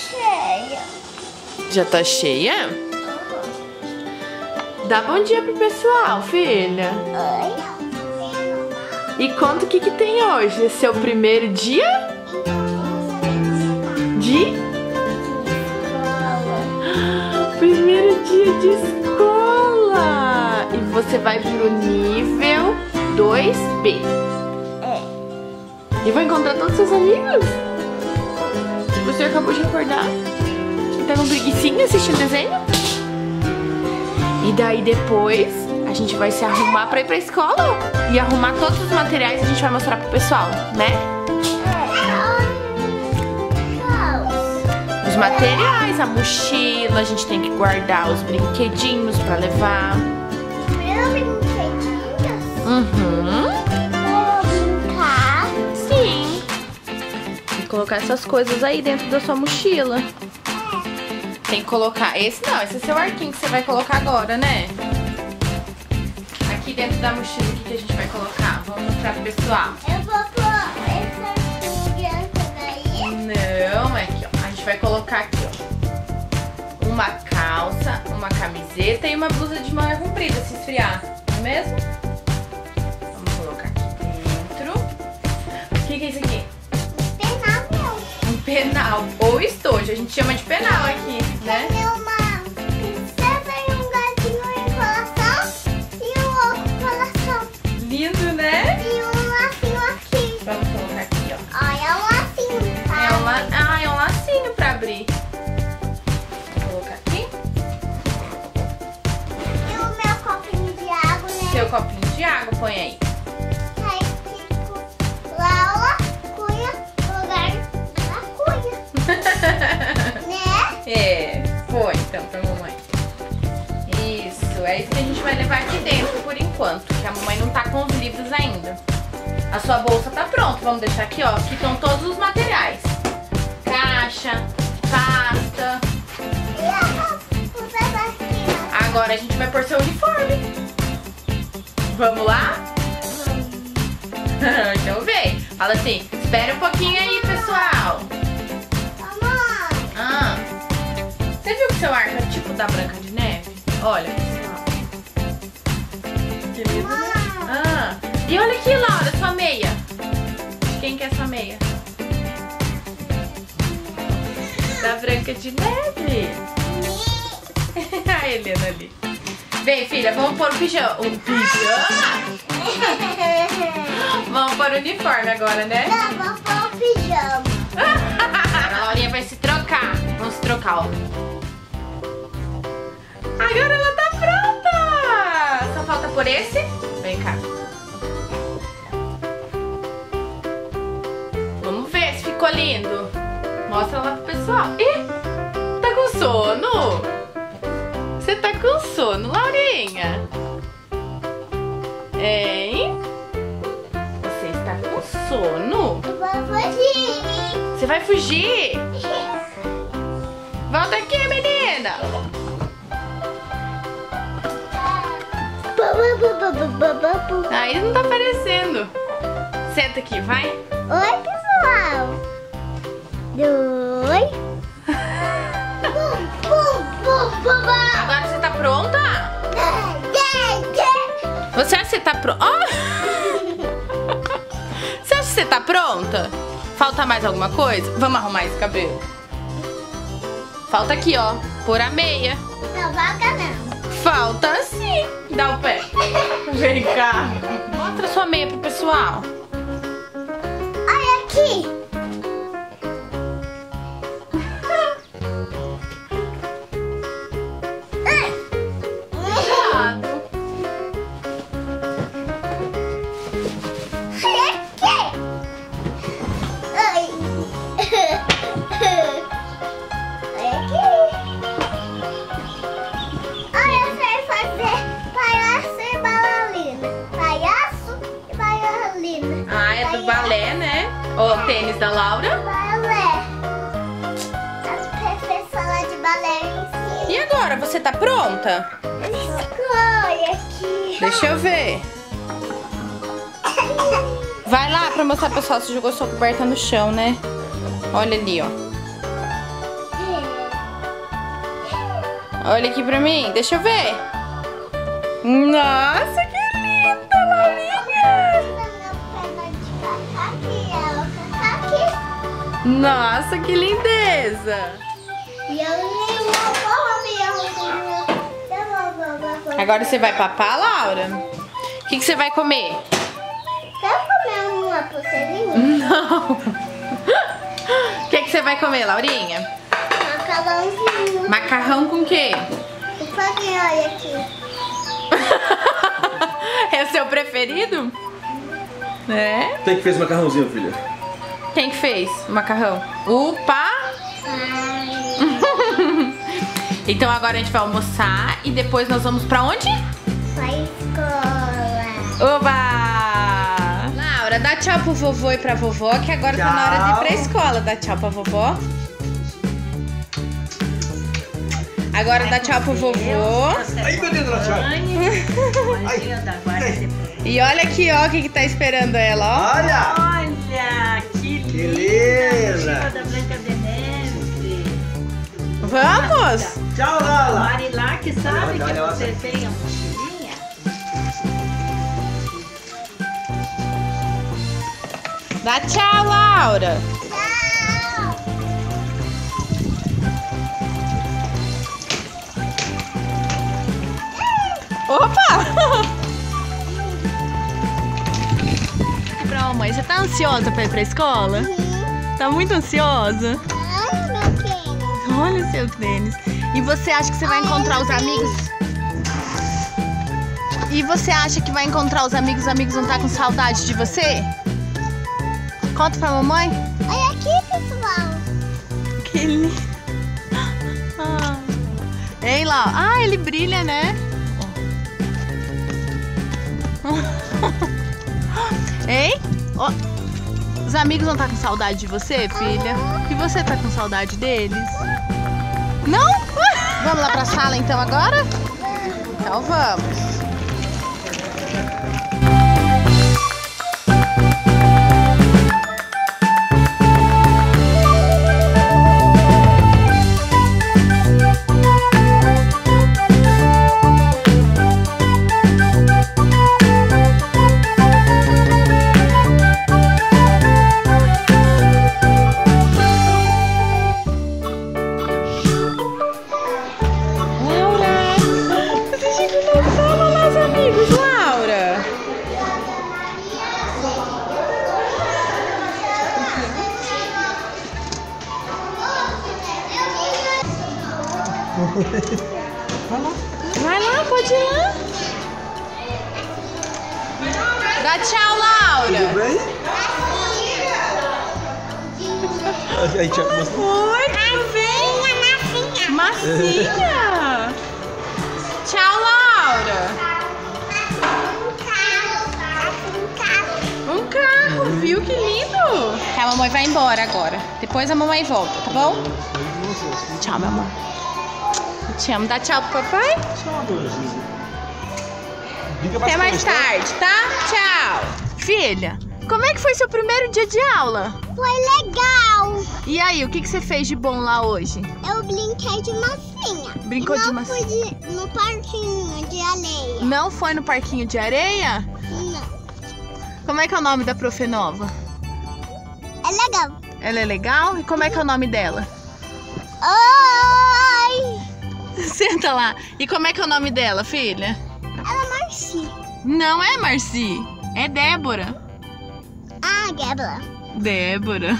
cheia. Já tá cheia? Dá bom dia pro pessoal, filha. Oi. E conta o que tem hoje. Esse é o primeiro dia de... Primeiro dia de escola. E você vai pro nível 2B. E vai encontrar todos os seus amigos? Você acabou de acordar? Tá com preguicinha assistindo desenho? E daí depois a gente vai se arrumar pra ir pra escola e arrumar todos os materiais que a gente vai mostrar pro pessoal, né? Os materiais, a mochila, a gente tem que guardar os brinquedinhos pra levar. Brinquedinhos? Brincar? Sim. E colocar essas coisas aí dentro da sua mochila. Tem que colocar... Esse não, esse é seu arquinho que você vai colocar agora, né? Aqui dentro da mochila, o que a gente vai colocar? Vamos mostrar pro pessoal. Eu vou pôr essa criança daí. Não, é aqui, ó. A gente vai colocar aqui, ó. Uma calça, uma camiseta e uma blusa de manga comprida, se esfriar. Não é mesmo? Vamos colocar aqui dentro. O que é isso aqui? Penal meu. Um penal ou estojo. A gente chama de penal aqui, né? Tem uma princesa e um gatinho em coração e um outro coração. Lindo, né? E um lacinho aqui. Vamos colocar aqui, ó. Olha, é um lacinho, tá? É um lacinho pra abrir. Vou colocar aqui. E o meu copinho de água, né? Seu copinho de água, põe aí. Tá escrito Laura Cunha, lugar da Cunha. Né? É, foi então pra mamãe. Isso, é isso que a gente vai levar aqui dentro por enquanto, que a mamãe não tá com os livros ainda. A sua bolsa tá pronta, vamos deixar aqui, ó. Aqui estão todos os materiais. Caixa, pasta. E a vacina? Agora a gente vai pôr seu uniforme. Vamos lá? Então vem. Fala assim, espera um pouquinho aí, pessoal. Mamãe. Ah, você viu que seu arco é tipo da Branca de Neve? Olha, pessoal. Que lindo, né? Ah, e olha aqui, Laura, sua meia. De quem que é sua meia? Da Branca de Neve. A Helena ali. Vem, filha, vamos pôr o pijama. O pijama? Vamos pôr o uniforme agora, né? Não, vou pôr o pijama. Agora a Laurinha vai se trocar. Vamos se trocar, ó. Agora ela tá pronta! Só falta por esse. Vem cá. Vamos ver se ficou lindo. Mostra lá pro pessoal. Ih, tá com sono? Você tá com sono, Laurinha? Hein? Você está com sono? Eu vou fugir. Você vai fugir? Volta aqui, menina! Aí não tá aparecendo. Senta aqui, vai. Oi, pessoal. Oi. Agora você tá pronta? Você acha que você tá pronta? Oh! Você acha que você tá pronta? Falta mais alguma coisa? Vamos arrumar esse cabelo. Falta aqui, ó. Pôr a meia. Não, vaca não. Falta sim. Dá o pé. Vem cá. Mostra sua meia pro pessoal. Olha aqui. Balé, né? Ó, o tênis da Laura. Balé. A professora de balé ensina. E agora, você tá pronta? Escolha aqui. Deixa eu ver. Vai lá pra mostrar pro pessoal. Você jogou sua coberta no chão, né? Olha ali, ó. Olha aqui pra mim, deixa eu ver. Nossa, que linda, Laurinha! Nossa, que lindeza! Agora você vai papar, Laura? O que você vai comer? Quer comer uma pulseirinha? Não! O que você vai comer, Laurinha? Macarrãozinho. Macarrão com o quê? O faguinho, olha aqui. É o seu preferido? É? Quem que fez o macarrãozinho, filha? Quem que fez o macarrão? O pai? Então agora a gente vai almoçar e depois nós vamos pra onde? Pra escola. Oba! Laura, dá tchau pro vovô e pra vovó, que agora tá na hora de ir pra escola. Dá tchau pra vovó. Agora dá tchau pro vovô. Ai, meu Deus, tchau. E olha aqui, ó, o que tá esperando ela, ó. Olha! Olha, que Beleza. linda da Branca de Neve. Vamos? Tchau, Lala! Marilá que sabe que Olha, você olha. tem a mochilinha. Dá tchau, Laura. Opa! Pra mamãe, você tá ansiosa pra ir pra escola? Tá muito ansiosa? Ai, meu tênis. Olha o seu tênis. E você acha que você vai encontrar os amigos? E você acha que vai encontrar os amigos vão estar com saudade de você? Conta pra mamãe. Olha aqui, pessoal. Que lindo. Ah. Hein, Lau? Ah, ele brilha, né? Hein? Ó, os amigos vão estar com saudade de você, filha? E você tá com saudade deles? Não? Vamos lá pra sala então agora? Então vamos. Vai lá, pode ir lá. Dá tchau, Laura. Tudo bem? Aí, tia, Oi, tudo bem? Massinha. Tchau, Laura. Um carro, viu que lindo? A mamãe vai embora agora. Depois a mamãe volta, tá bom? Tchau, meu amor. Eu te amo. Dá tchau pro papai? Até mais tarde, tá? Tchau. Filha, como é que foi seu primeiro dia de aula? Foi legal. E aí, o que você fez de bom lá hoje? Eu brinquei de massinha. Brincou de Não fui no parquinho de areia. Não foi no parquinho de areia? Não. Como é que é o nome da profe nova? É legal. Ela é legal? E como é que é o nome dela? Oi. Senta lá. E como é que é o nome dela, filha? Ela é Marci. Não é Marci, é Débora. Ah, Gabla. Débora.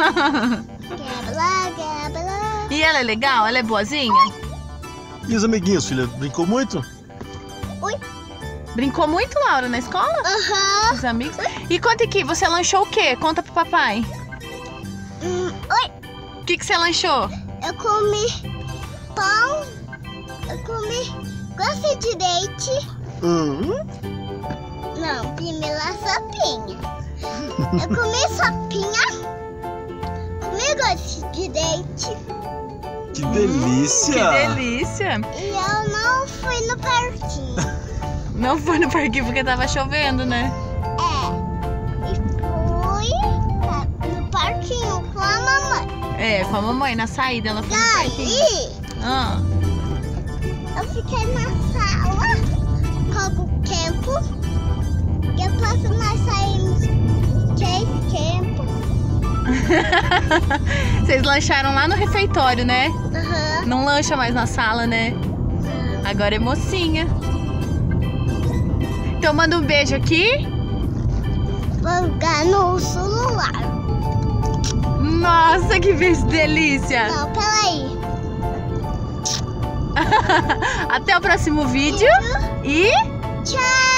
Gabla. E ela é legal? Ela é boazinha? E os amiguinhos, filha? Brincou muito? Oi. Brincou muito, Laura, na escola? Aham. Os amigos? E conta aqui, você lanchou o quê? Conta pro papai. Oi. O que você lanchou? Eu comi pão. Eu comi doce de leite. Não, primeiro a sopinha. Eu comi sopinha. Comi doce de leite. Que delícia! Que delícia! E eu não fui no parquinho. Não foi no parquinho porque tava chovendo, né? E fui no parquinho com a mamãe. É, com a mamãe na saída, ela foi no parquinho. Daí, Ah, Eu fiquei na sala pouco tempo. Depois nós saímos 3 tempos. Vocês lancharam lá no refeitório, né? Aham. Não lancha mais na sala, né? Agora é mocinha. Então manda um beijo aqui. Vou jogar no celular. Nossa, que beijo delícia! Não, peraí. Até o próximo vídeo e Tchau!